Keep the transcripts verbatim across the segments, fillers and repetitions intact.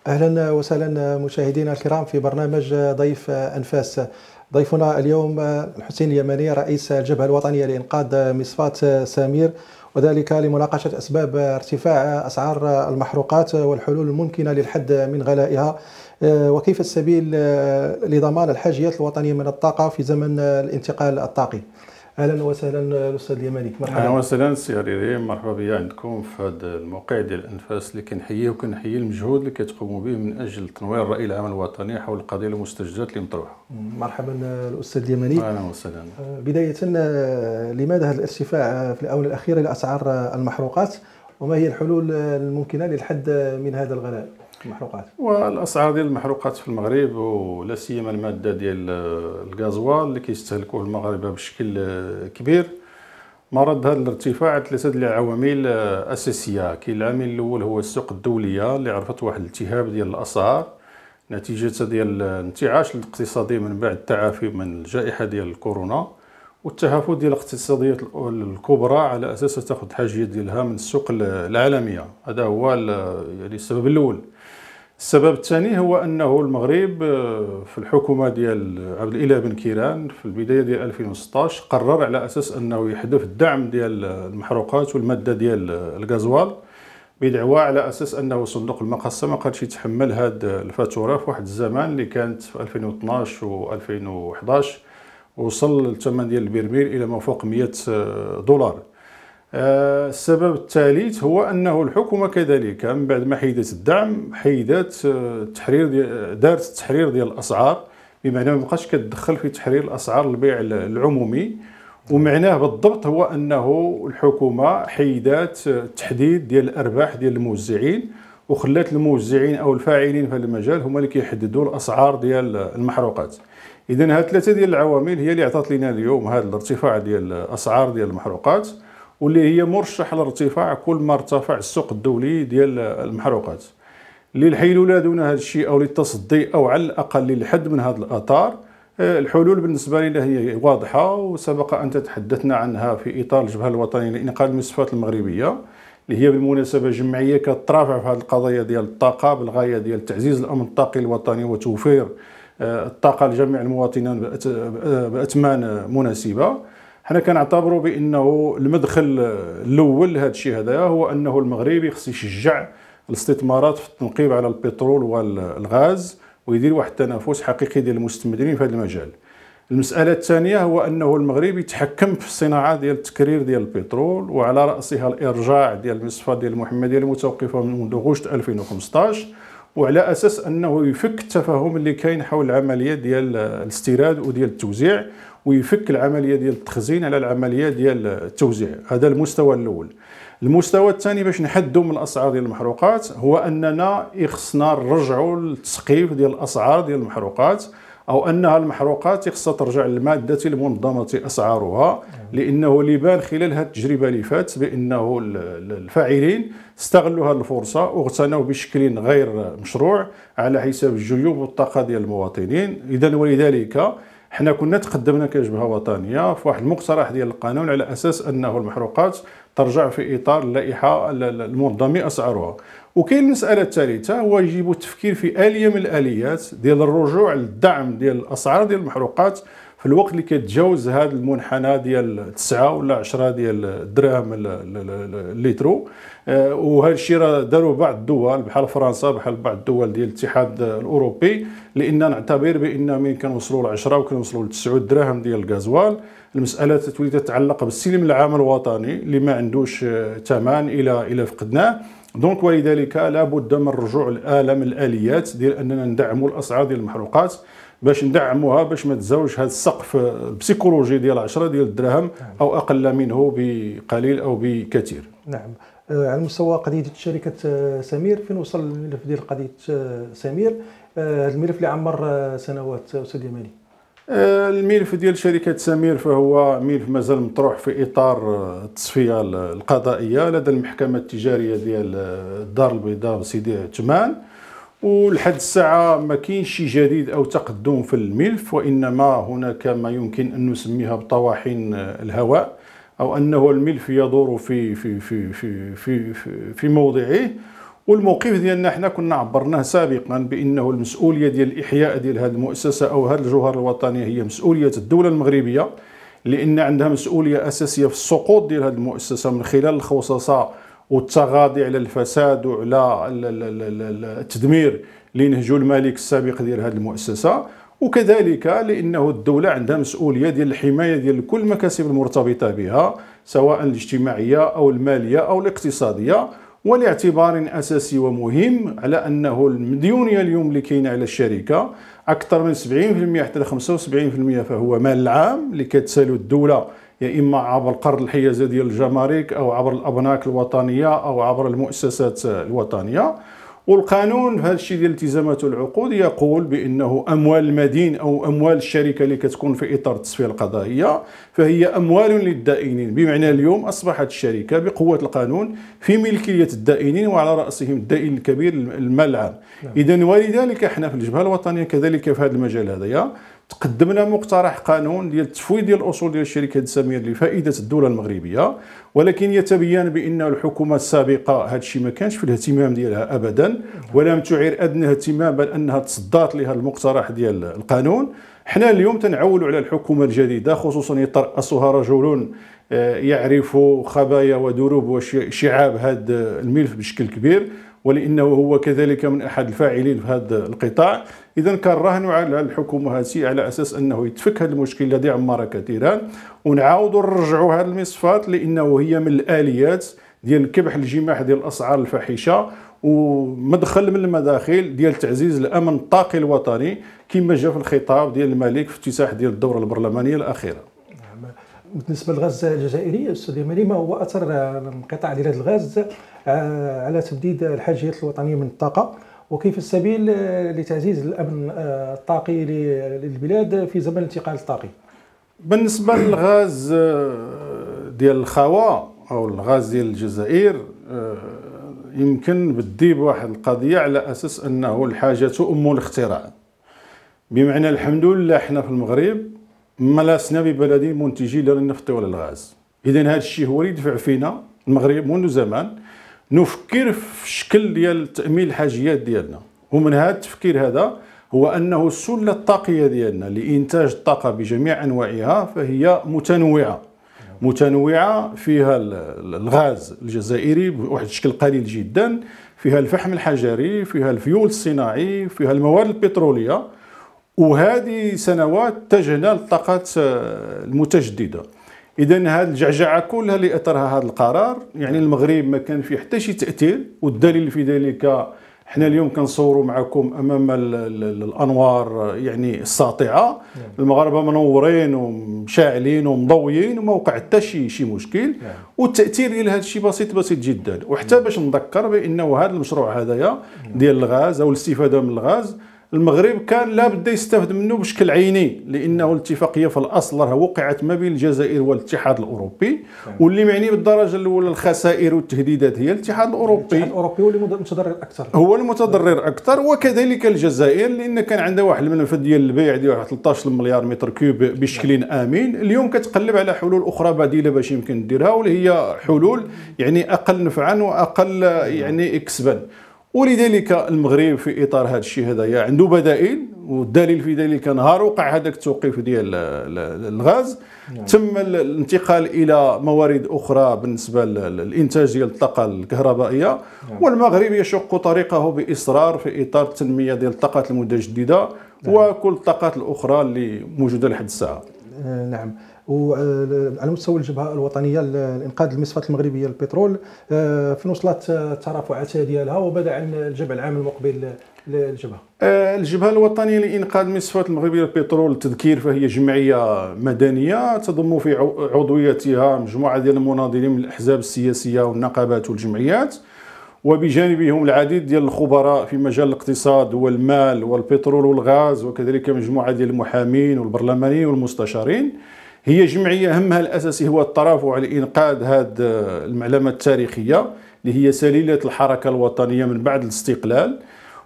أهلا وسهلا مشاهدينا الكرام في برنامج ضيف أنفاس. ضيفنا اليوم الحسين اليماني رئيس الجبهة الوطنية لإنقاذ مصفاة سامير، وذلك لمناقشة أسباب ارتفاع أسعار المحروقات والحلول الممكنة للحد من غلائها، وكيف السبيل لضمان الحاجيات الوطنية من الطاقة في زمن الانتقال الطاقي. اهلا وسهلا الاستاذ اليماني، مرحبا. اهلا وسهلا سي ريري، مرحبا بيا عندكم في هذا الموقع ديال الانفاس اللي كنحييه وكنحيي المجهود اللي كتقوموا به من اجل تنوير الراي العام الوطني حول القضيه المستجدات اللي مطروحه. مرحبا الاستاذ اليماني. اهلا وسهلا. بدايه، لماذا هذا الارتفاع في الاونه الاخيره لاسعار المحروقات، وما هي الحلول الممكنه للحد من هذا الغلاء المحروقات؟ والاسعار ديال المحروقات في المغرب ولا سيما الماده ديال الغازوال اللي كيستهلكوه المغاربه بشكل كبير، مرض هذا الارتفاع ثلاثه ديال العوامل اساسيه. كاين العامل الاول هو السوق الدوليه اللي عرفت واحد الالتهاب ديال الاسعار نتيجه ديال الانتعاش الاقتصادي من بعد التعافي من الجائحه ديال الكورونا، والتهافت ديال الاقتصاديات الكبرى على اساس تاخذ الحاجيات ديالها من السوق العالميه. هذا هو يعني السبب الاول. السبب الثاني هو انه المغرب في الحكومه ديال عبد الاله بن كيران في البدايه ديال ألفين وستطاش قرر على اساس انه يحذف الدعم ديال المحروقات والماده ديال الغازوال، بدعوى على اساس انه صندوق المقاصه ما قادش يتحمل هذه الفاتوره في واحد الزمان اللي كانت في ألفين واثناش و ألفين وحداش وصل الثمن ديال البرميل الى ما فوق مئة دولار. السبب الثالث هو انه الحكومه كذلك من بعد ما حيدت الدعم حيدت التحرير ديال دارت التحرير ديال الاسعار، بمعنى ما بقاش كتدخل في تحرير الاسعار البيع العمومي. ومعناه بالضبط هو انه الحكومه حيدات التحديد ديال الارباح ديال الموزعين، وخلات الموزعين او الفاعلين في هذا المجال هما اللي كيحددوا الاسعار ديال المحروقات. اذا هاد ثلاثه ديال العوامل هي اللي عطات لنا اليوم هذا الارتفاع ديال الاسعار ديال المحروقات، واللي هي مرشحه للارتفاع كل ما ارتفع السوق الدولي ديال المحروقات. للحيلوله دون هذا الشيء او للتصدي او على الاقل للحد من هذه الاثار، الحلول بالنسبه لنا هي واضحه وسبق ان تحدثنا عنها في اطار الجبهه الوطنيه لانقاذ المصفاة المغربيه، اللي هي بالمناسبه جمعيه كترافع في هذه القضيه ديال الطاقه بالغايه ديال تعزيز الامن الطاقي الوطني وتوفير الطاقه لجميع المواطنين باثمان مناسبه. حنا كنعتبروا بانه المدخل الاول لهذا الشيء هذا هو انه المغرب خص يشجع الاستثمارات في التنقيب على البترول والغاز ويدير واحد التنافس حقيقي ديال المستثمرين في هذا المجال. المساله الثانيه هو انه المغرب يتحكم في الصناعه ديال التكرير ديال البترول، وعلى راسها الارجاع ديال المصفاة ديال المحمديه المتوقفه منذ غشت ألفين وخمسطاش، وعلى اساس انه يفك التفاهم اللي كاين حول العمليه ديال الاستيراد وديال التوزيع، ويفك العمليه ديال التخزين على العمليه ديال التوزيع. هذا المستوى الاول. المستوى الثاني باش نحدوا من الاسعار ديال المحروقات هو اننا خصنا نرجعوا للتسقيف ديال الاسعار ديال المحروقات، او انها المحروقات خصها ترجع للماده المنظمه اسعارها، لانه اللي بان خلال هذه التجربه اللي فاتت بانه الفاعلين استغلوا هذه الفرصه واغتنوا بشكل غير مشروع على حساب الجيوب والطاقه ديال المواطنين. اذا ولذلك حنا كنا تقدمنا كجبهه وطنيه في واحد المقترح ديال القانون على اساس انه المحروقات ترجع في اطار اللائحه المنظمه اسعارها. وكاين المساله الثالثه هو يجب التفكير في اليه من الاليات ديال الرجوع للدعم ديال الاسعار ديال المحروقات في الوقت اللي كتجاوز هذا المنحنى ديال تسعة ولا عشرة ديال الدراهم الليترو. وهذا الشيء راه داروا بعض الدول بحال فرنسا بحال بعض الدول ديال الاتحاد الاوروبي، لان نعتبر بان ملي كنوصلوا ل عشرة وكنوصلوا ل تسعة دراهم ديال الغازوال المساله تولي تتعلق بالسلم العام الوطني اللي ما عندوش ثمن الى الى فقدناه. دونك ولذلك لابد من الرجوع لآلة من الاليات ديال اننا ندعموا الاسعار ديال المحروقات باش ندعموها باش ما تزاوجش هذا السقف البسيكولوجي ديال عشرة ديال الدراهم او اقل منه بقليل او بكثير. نعم. على مستوى قضيه شركه سمير، فين وصل الملف ديال قضيه سمير؟ هذا الملف اللي عمر سنوات استاذ يماني. الملف ديال شركه سمير فهو ملف مازال مطروح في اطار التصفيه القضائيه لدى المحكمه التجاريه ديال الدار البيضاء بسيدي عثمان، ولحد الساعه ما كاينش شي جديد او تقدم في الملف، وانما هناك ما يمكن ان نسميها بطواحين الهواء، او انه الملف يدور في في في في في في موضعه. والموقف ديالنا حنا كنا عبرناه سابقا بانه المسؤوليه ديال الاحياء ديال هذه المؤسسه او هذه الجوهره الوطنيه هي مسؤوليه الدوله المغربيه، لان عندها مسؤوليه اساسيه في السقوط ديال هذه المؤسسه من خلال الخصاصه والتغاضي على الفساد وعلى التدمير اللي نهجو الملك السابق ديال هذه المؤسسه، وكذلك لانه الدوله عندها مسؤوليه ديال الحمايه ديال كل المكاسب المرتبطه بها سواء الاجتماعيه او الماليه او الاقتصاديه. ولاعتبار اساسي ومهم على انه المديونيه اليوم اللي كاينه على الشركه اكثر من سبعين بالمئة حتى خمسة وسبعين بالمئة فهو مال العام اللي كتسالو الدوله يا اما عبر قرض الحيازه ديال الجمارك او عبر الابناك الوطنيه او عبر المؤسسات الوطنيه. والقانون في هذا الشيء ديال الالتزامات والعقود يقول بانه اموال المدين او اموال الشركه اللي كتكون في اطار التصفيه القضائيه فهي اموال للدائنين، بمعنى اليوم اصبحت الشركه بقوه القانون في ملكيه الدائنين وعلى راسهم الدائن الكبير المال العام. اذا ولذلك احنا في الجبهه الوطنيه كذلك في هذا المجال هذايا تقدمنا مقترح قانون ديال التفويض ديال الاصول ديال الشركه سمير لفائده الدوله المغربيه، ولكن يتبين بان الحكومه السابقه هذا الشيء ما كانش في الاهتمام ديالها ابدا، ولم تعير ادنى اهتمام بل انها تصدات لهذا المقترح ديال القانون. حنا اليوم تنعولوا على الحكومه الجديده خصوصا يترأسها رجل يعرف خبايا ودروب وشعاب هذا الملف بشكل كبير، ولانه هو كذلك من احد الفاعلين في هذا القطاع. اذا كنراهنوا على الحكومه هذه على اساس انه يتفك هذا المشكل الذي عمر كثيرا، ونعاودوا نرجعوا هذه المصفات لانه هي من الاليات ديال كبح الجماح ديال الاسعار الفاحشه ومدخل من المداخل ديال تعزيز الامن الطاقي الوطني كما جاء في الخطاب ديال الملك في افتتاح ديال الدوره البرلمانيه الاخيره. بالنسبه للغاز الجزائري استاذ يماني، ما هو اثر انقطاع ديال الغاز على تبديد الحاجيات الوطنيه من الطاقه، وكيف السبيل لتعزيز الامن الطاقي للبلاد في زمن الانتقال الطاقي؟ بالنسبه للغاز ديال الخوا او الغاز ديال الجزائر يمكن بدي بواحد القضيه على اساس انه الحاجه ام الاختراع، بمعنى الحمد لله حنا في المغرب ما لسنا ببلد منتجي لا للنفط ولا الغاز. اذا هذا الشيء هو اللي يدفع فينا المغرب منذ زمان نفكر في شكل ديال تامين الحاجيات ديالنا، ومن هذا التفكير هذا هو انه السله الطاقيه ديالنا لانتاج الطاقه بجميع انواعها فهي متنوعه متنوعه فيها الغاز الجزائري بواحد الشكل قليل جدا، فيها الفحم الحجري، فيها الفيول الصناعي، فيها المواد البتروليه، وهذه سنوات اتجهنا للطاقات المتجدده. اذا هذه الجعجعه كلها اللي اثرها هذا القرار، يعني المغرب ما كان فيه حتى شي تاثير، والدليل في ذلك احنا اليوم كنصوروا معكم امام الانوار يعني الساطعه، المغاربه منورين ومشاعلين ومضويين وما وقع حتى شي شي مشكل، والتاثير ديال هذا الشيء بسيط بسيط جدا. وحتى باش نذكر بانه هذا المشروع هذايا ديال الغاز او الاستفاده من الغاز المغرب كان لا بد يستفد منه بشكل عيني، لانه الاتفاقيه في الاصل راه وقعت ما بين الجزائر والاتحاد الاوروبي، واللي معني بالدرجه الاولى الخسائر والتهديدات هي الاتحاد الاوروبي. الاتحاد الاوروبي هو المتضرر اكثر، هو المتضرر اكثر، وكذلك الجزائر لان كان عندها واحد المنفذ ديال البيع ديال ثلاثة عشر مليار متر كوب بشكل امن. اليوم كتقلب على حلول اخرى بديله باش يمكن ديرها، واللي هي حلول يعني اقل نفعا واقل يعني اكسبا. ولذلك المغرب في اطار هذا الشيء هذايا عنده بدائل، والدليل في ذلك نهار وقع هذاك التوقيف ديال الغاز تم الانتقال الى موارد اخرى بالنسبه للانتاج ديال الطاقه الكهربائيه، والمغرب يشق طريقه باصرار في اطار التنميه ديال الطاقات المتجدده وكل الطاقات الاخرى اللي موجوده لحد الساعه. نعم. وعلى مستوى الجبهه الوطنيه لانقاذ المصفات المغربيه للبترول، فين وصلت الترافعات ديالها وبدا عن الجمع العام المقبل للجبهه؟ الجبهه الوطنيه لانقاذ المصفات المغربيه للبترول التذكير فهي جمعيه مدنيه تضم في عضويتها مجموعه ديال المناضلين من الاحزاب السياسيه والنقابات والجمعيات، وبجانبهم العديد ديال الخبراء في مجال الاقتصاد والمال والبترول والغاز، وكذلك مجموعه ديال المحامين والبرلمانيين والمستشارين. هي جمعيه همها الاساسي هو الترافع لانقاذ هذه المعلمه التاريخيه اللي هي سليله الحركه الوطنيه من بعد الاستقلال،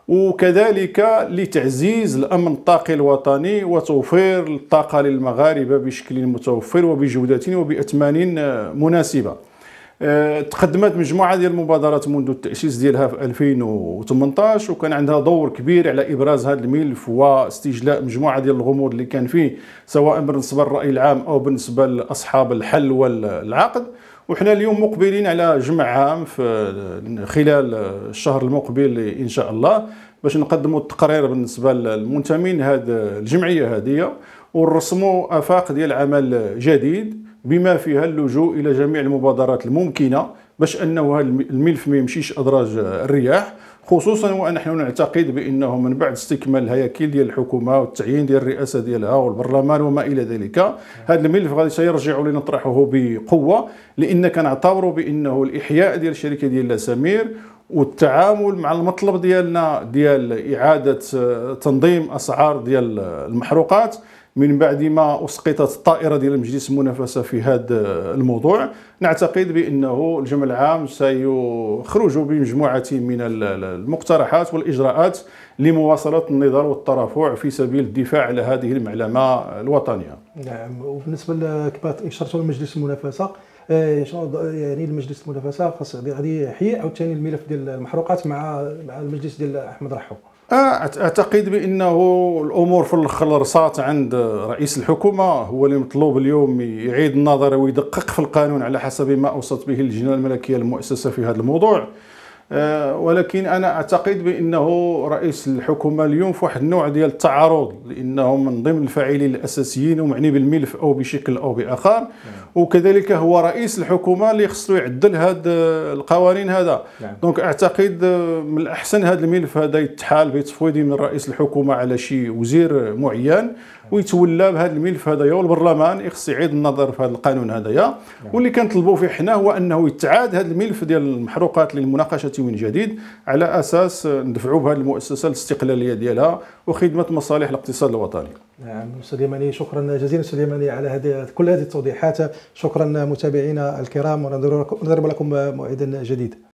وكذلك لتعزيز الامن الطاقي الوطني وتوفير الطاقه للمغاربه بشكل متوفر وبجوده وباثمان مناسبه. تقدمت مجموعه ديال المبادرات منذ التاسيس ديالها في ألفين وثمنطاش، وكان عندها دور كبير على ابراز هذا الملف واستجلاء مجموعه ديال الغموض اللي كان فيه، سواء بالنسبه للراي العام او بالنسبه لاصحاب الحل والعقد. وحنا اليوم مقبلين على جمع عام في خلال الشهر المقبل ان شاء الله، باش نقدموا التقرير بالنسبه للمنتمين لهذه الجمعيه هذه، ونرسموا افاق ديال عمل جديد بما فيها اللجوء الى جميع المبادرات الممكنه باش انه هذا الملف ما يمشيش ادراج الرياح، خصوصا ونحن نعتقد بانه من بعد استكمال الهياكل ديال الحكومه والتعيين ديال الرئاسه ديالها والبرلمان وما الى ذلك، هذا الملف غادي سيرجع لنطرحه بقوه، لان كنعتبروا بانه الاحياء ديال الشركه ديال سمير والتعامل مع المطلب ديالنا ديال اعاده تنظيم اسعار ديال المحروقات من بعد ما اسقطت الطائره ديال مجلس المنافسه في هذا الموضوع، نعتقد بانه الجمع العام سيخرج بمجموعه من المقترحات والاجراءات لمواصله النضال والترافع في سبيل الدفاع على هذه المعلمه الوطنيه. نعم، وبالنسبه كما اشرتوا لمجلس المنافسه، شنو يعني المجلس المنافسه خاص غادي يحيي عاوتاني الملف ديال المحروقات مع مع المجلس ديال احمد رحو؟ اعتقد بانه الامور في الاخر رصات عند رئيس الحكومه، هو اللي مطلوب اليوم يعيد النظر ويدقق في القانون على حسب ما اوصت به اللجنه الملكيه المؤسسه في هذا الموضوع. ولكن انا اعتقد بانه رئيس الحكومه اليوم في واحد النوع ديال التعارض، لانه من ضمن الفاعلين الاساسيين ومعني بالملف او بشكل او باخر، وكذلك هو رئيس الحكومه اللي خصو يعدل هذه القوانين هذا. دونك اعتقد من الاحسن هذا الملف هذا يتحال بتفويض من رئيس الحكومه على شي وزير معين ويتولى بهذا الملف هذايا، والبرلمان يخص يعيد النظر في هذا القانون هذايا. واللي كنطلبوا فيه حنا هو انه يتعاد هذا الملف ديال المحروقات للمناقشه من جديد، على اساس ندفعوا بهذه المؤسسه الاستقلاليه ديالها وخدمه مصالح الاقتصاد الوطني. نعم استاذ يماني، شكرا جزيلا استاذ يماني على هذه كل هذه التوضيحات. شكرا متابعينا الكرام، ونضرب لكم موعدا جديد.